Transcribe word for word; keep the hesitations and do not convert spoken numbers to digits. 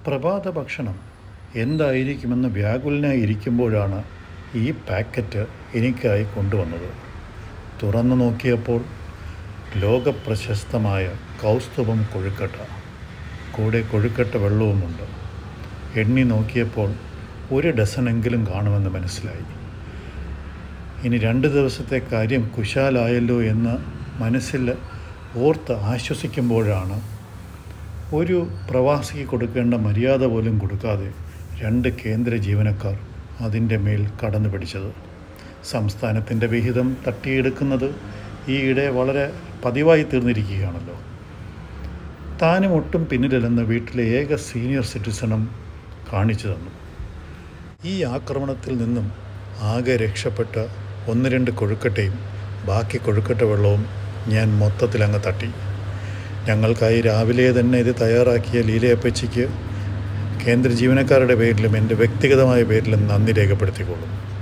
പ്രഭാത ഭക്ഷണം എന്തായിരിക്കുമെന്ന് വ്യാകുലനായി ഇരിക്കുമ്പോഴാണ് ഈ പാക്കറ്റ് എനിക്കായി കൊണ്ടുവന്നത്. തുറന്നു നോക്കിയപ്പോൾ ലോകപ്രശസ്തമായ കൗസ്തുഭം കൊഴുക്കട്ട, കൂടെ കൊഴുക്കട്ട വെള്ളവുമുണ്ട്. എണ്ണി നോക്കിയപ്പോൾ ഒരു ഡസനെങ്കിലും കാണുമെന്ന് മനസ്സിലായി. ഇനി രണ്ട് ദിവസത്തെ കാര്യം കുശാലായല്ലോ എന്ന് മനസ്സിൽ ഓർത്ത് ആശ്വസിക്കുമ്പോഴാണ് ഒരു പ്രവാസിക്ക് കൊടുക്കേണ്ട മര്യാദ പോലും കൊടുക്കാതെ രണ്ട് കേന്ദ്ര ജീവനക്കാർ അതിൻ്റെ മേൽ കടന്നു പിടിച്ചത്. സംസ്ഥാനത്തിൻ്റെ വിഹിതം തട്ടിയെടുക്കുന്നത് ഈയിടെ വളരെ പതിവായി തീർന്നിരിക്കുകയാണല്ലോ. താനും ഒട്ടും പിന്നിലല്ലെന്ന് വീട്ടിലെ ഏക സീനിയർ സിറ്റിസണും കാണിച്ചു തന്നു. ഈ ആക്രമണത്തിൽ നിന്നും ആകെ രക്ഷപ്പെട്ട ഒന്ന് രണ്ട് കൊഴുക്കട്ടയും ബാക്കി കൊഴുക്കട്ട വെള്ളവും ഞാൻ മൊത്തത്തിലങ്ങ് തട്ടി. ഞങ്ങൾക്കായി രാവിലെ തന്നെ ഇത് തയ്യാറാക്കിയ ലീലയപ്പച്ചിക്ക് കേന്ദ്ര ജീവനക്കാരുടെ പേരിലും എൻ്റെ വ്യക്തിഗതമായ പേരിലും നന്ദി രേഖപ്പെടുത്തിക്കൊള്ളും.